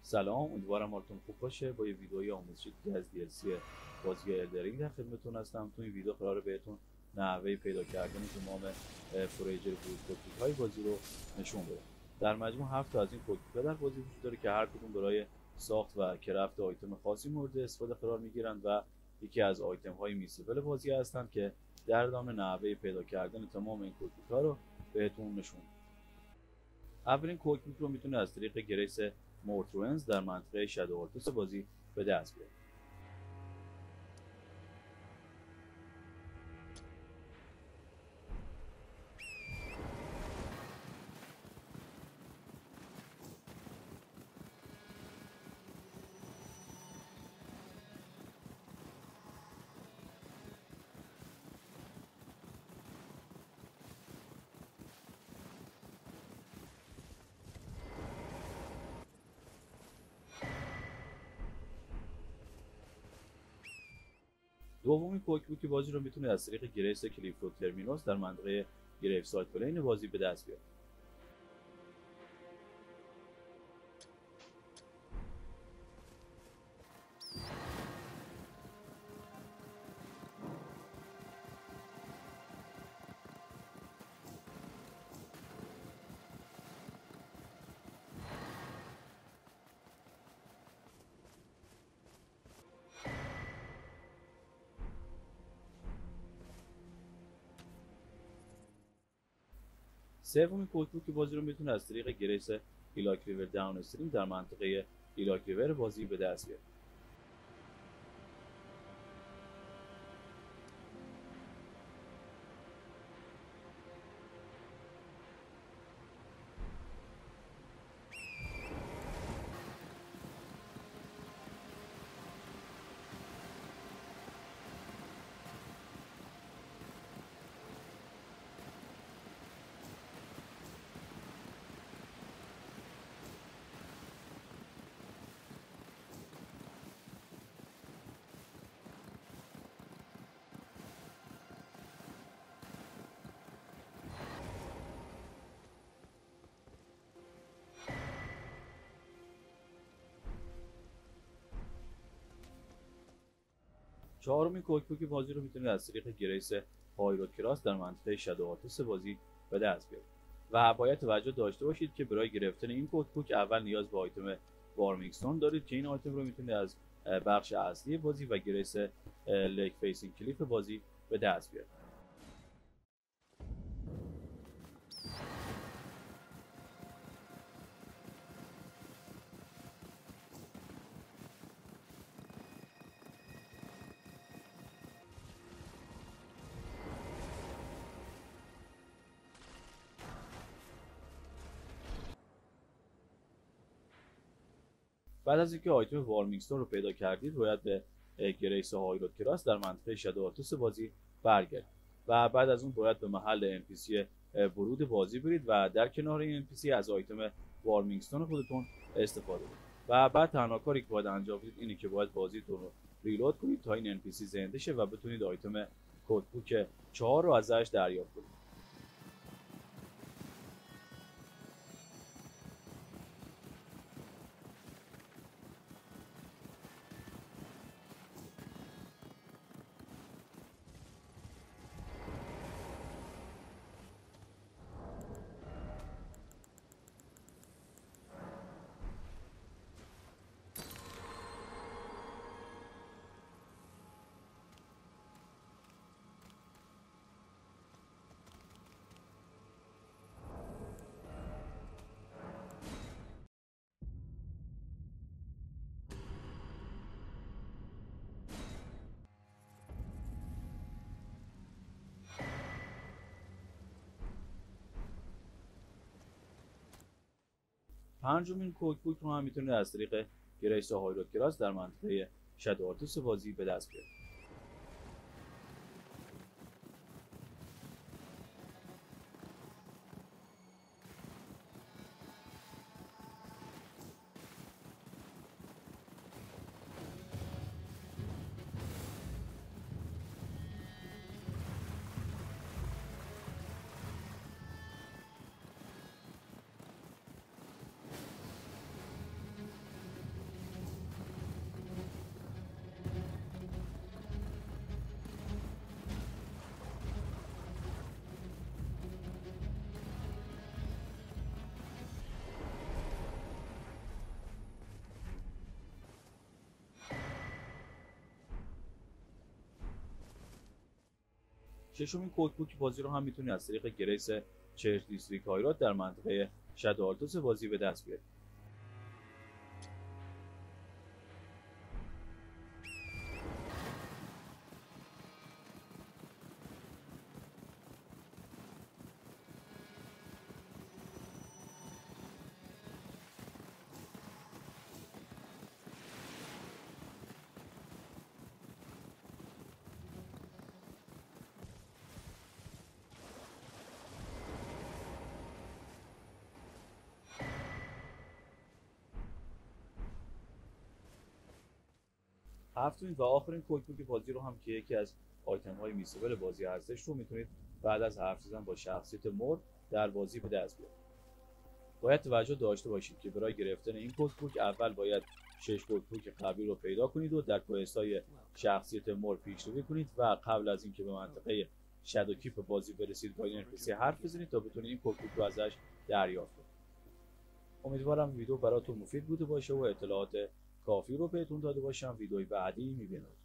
سلام، امیدوارم حالتون خوب باشه. با یه ویدئوی آموزشی از DLC بازی الدرینگ در خدمتتون هستم. تو این ویدیو قراره بهتون نحوه پیدا کردن تمام فوریجر های بازی رو نشون بدم. در مجموع 7 تا از این کوکی‌ها در بازی وجود داره که هر کدوم برای ساخت و کرافت آیتم خاصی مورد استفاده قرار میگیرند و یکی از آیتم های میسیبل بازی هستند که در ادامه نحوه پیدا کردن تمام این کوکی‌ها رو بهتون نشون میدم. اولین کوکیک رو میتونه از طریق گریس مورترونز در منطقه شادو آرتوس بازی به دست بیاره. دومین کوکیک بازی رو میتونه از طریق گریس کلیفورد ترمینوس در منطقه گریف سایت پلین بازی به دست بیاره. سومین کوکیک بازی رو میتونه از طریق گریس ایلاک ریور داون استریم در منطقه ایلاک ریور بازی به دست بیاره. چهارمین کوکیک بازی رو میتونید از طریق گریس هایرود کراس در منطقه شادو آرتوس بازی به دست بیارید و باید توجه داشته باشید که برای گرفتن این کوکیک اول نیاز به آیتم وارمینگستون دارید که این آیتم رو میتونید از بخش اصلی بازی و گریس لیک فیسینگ کلیف بازی به دست بیارید. بعد از اینکه آیتم وارمینگستون رو پیدا کردید باید به گریس هایرود کراس در منطقه شادو آرتوس بازی برگردید و بعد از اون باید به محل NPC ورود بازی برید و در کنار این NPC از آیتم وارمینگستون خودتون استفاده کنید و بعد تنها کاری که باید انجام بدید اینه که باید بازیتون رو ریلود کنید تا این NPC زنده شه و بتونید آیتم کدبوک 4 رو ازش دریافت کنید. پنجمین کوکبوک رو هم میتونید از طریق گریس هایرود کراس در منطقه شادو آرتوس بازی به دست بیارید. ششمین کوکبوک بازی رو هم میتونید از طریق گریس چرچ دیستریکت هایرات در منطقه شادو آلتوس بازی به دست بیارید. هفتمین و آخرین کوکبوک بازی رو هم که یکی از آیتم های میسیبل بازی هستش رو میتونید بعد از حرف زدن با شخصیت مور در بازی به دست بیارید. باید توجه داشته باشید که برای گرفتن این کوکبوک اول باید 6 کوکبوک قبلی رو پیدا کنید و در کوئست‌های شخصیت مور پیشروی کنید و قبل از اینکه به منطقه شادو کیپ بازی برسید با این NPC حرف بزنید تا بتونید این کوکبوک رو ازش دریافت کنید. امیدوارم ویدیو براتون مفید بوده باشه و اطلاعات کافی رو بهتون داده باشم. ویدیوی بعدی میبینید.